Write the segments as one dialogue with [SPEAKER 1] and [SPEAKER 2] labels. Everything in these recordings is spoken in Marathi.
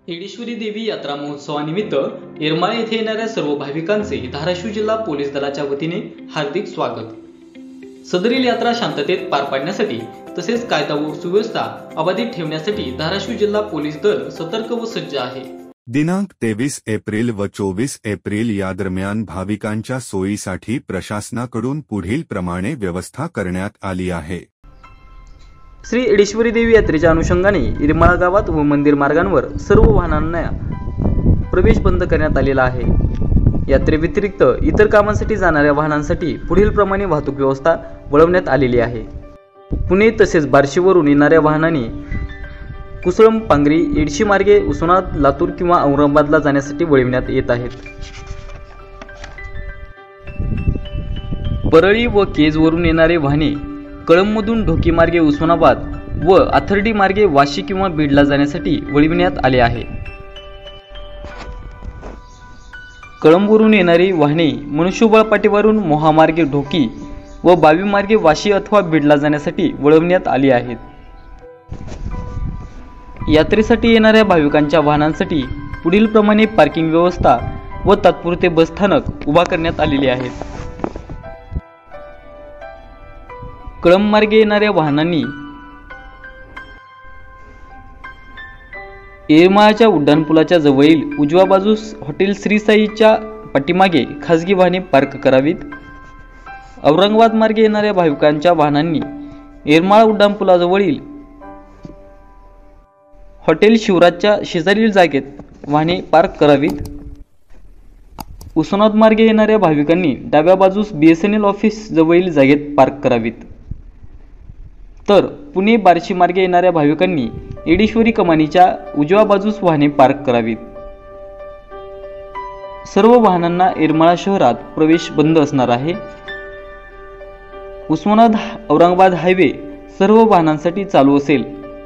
[SPEAKER 1] येडेश्वरी देवी यात्रा महोत्सवानिमित्त येरमाळा येथे येणाऱ्या सर्व भाविकांचे धाराशिव जिल्हा पोलीस दलाच्या वतीने हार्दिक स्वागत। सदरील यात्रा शांततेत पार पाडण्यासाठी तसेच कायदा व सुव्यवस्था अबाधित ठेवण्यासाठी धाराशिव जिल्हा पोलीस दल सतर्क व सज्ज आहे।
[SPEAKER 2] दिनांक 23 एप्रिल व 24 एप्रिल या दरम्यान भाविकांच्या सोयीसाठी प्रशासनाकडून पुढील प्रमाणे व्यवस्था करण्यात आली आहे।
[SPEAKER 1] श्री येडेश्वरी देवी यात्रेच्या अनुषंगाने येरमाळा गावात व मंदिर मार्गांवर सर्व वाहनांना प्रवेश बंद करण्यात आलेला आहे। यात्रेव्यतिरिक्त इतर कामांसाठी जाणाऱ्या वाहनांसाठी पुढील प्रमाणे वाहतूक व्यवस्था वळवण्यात आलेली आहे। पुणे तसेच बार्शीवरून येणाऱ्या वाहनांनी कुसळम पांगरी येडशी मार्गे उस्मानाबाद लातूर किंवा औरंगाबादला जाण्यासाठी वळविण्यात येत आहेत। परळी व केजवरून येणारे वाहने कळंबमधून ढोकी मार्गे उस्मानाबाद व आथर्डी मार्गे वाशी किंवा बीडला जाण्यासाठी वळविण्यात आले आहे। कळंबवरून येणारी वाहने मनुष्यबळ पाटीवरून मोहामार्गे ढोकी व बावी मार्गे वाशी अथवा बीडला जाण्यासाठी वळविण्यात आली आहेत। यात्रेसाठी येणाऱ्या भाविकांच्या वाहनांसाठी पुढील प्रमाणे पार्किंग व्यवस्था व तात्पुरते बसस्थानक उभा करण्यात आलेले आहेत। कळंब मार्गे येणाऱ्या वाहनांनी येरमाळ्याच्या उड्डाणपुलाच्या जवळील उजव्या बाजूस हॉटेल श्री साईच्या पाठीमागे खासगी वाहने पार्क करावीत। औरंगाबाद मार्गे येणाऱ्या भाविकांच्या वाहनांनी येरमाळा उड्डाणपुलाजवळील हॉटेल शिवराजच्या शेजारील जागेत वाहने पार्क करावीत। उस्मानाबाद मार्गे येणाऱ्या भाविकांनी डाव्या बाजूस BSNL ऑफिस जवळील जागेत पार्क करावीत। तर पुणे बार्शी मार्गे येणाऱ्या भाविकांनी येडेश्वरी कमानीच्या उजव्या बाजूस वाहने पार्क करावीत। सर्व वाहनांना येरमाळा शहरात प्रवेश बंद असणार आहे। उस्मानाबाद औरंगाबाद हायवे सर्व वाहनांसाठी चालू असेल।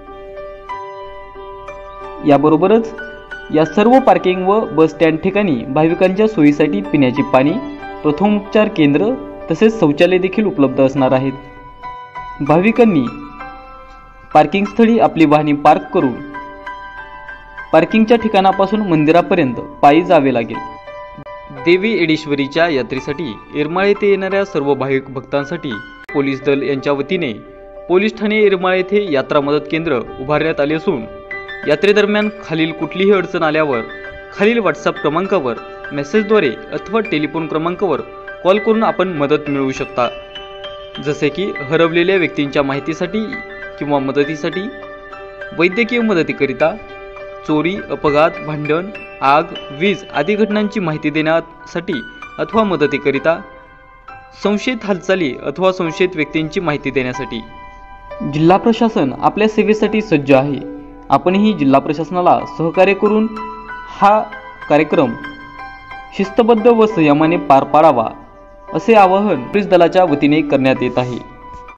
[SPEAKER 1] याबरोबरच या सर्व पार्किंग व बस स्टँड ठिकाणी भाविकांच्या सोयीसाठी पिण्याचे पाणी, प्रथमोपचार केंद्र तसेच शौचालय देखील उपलब्ध असणार आहेत। भाविकांनी पार्किंग स्थळी आपली वाहने पार्क करून पार्किंगच्या ठिकाणापासून मंदिरापर्यंत पायी जावे लागेल। देवी येडेश्वरीच्या यात्रेसाठी येरमाळा येथे येणाऱ्या सर्व भाविक भक्तांसाठी पोलीस दल यांच्या वतीने पोलीस ठाणे येरमाळा येथे यात्रा मदत केंद्र उभारण्यात आले असून यात्रेदरम्यान खालील कुठलीही अडचण आल्यावर खालील व्हॉट्सअप क्रमांकावर मेसेजद्वारे अथवा टेलिफोन क्रमांकावर कॉल करून आपण मदत मिळवू शकता। जसे की हरवलेल्या व्यक्तींच्या माहितीसाठी किंवा मदतीसाठी, वैद्यकीय मदतीकरिता, चोरी, अपघात, भांडण, आग, वीज आदी घटनांची माहिती देण्यासाठी अथवा मदतीकरिता, संशयित हालचाली अथवा संशयित व्यक्तींची माहिती देण्यासाठी जिल्हा प्रशासन आपल्या सेवेसाठी सज्ज आहे। आपणही जिल्हा प्रशासनाला सहकार्य करून हा कार्यक्रम शिस्तबद्ध व संयमाने पार पाडावा असे आवाहन पोलीस दलाच्या वतीने करण्यात येत आहे।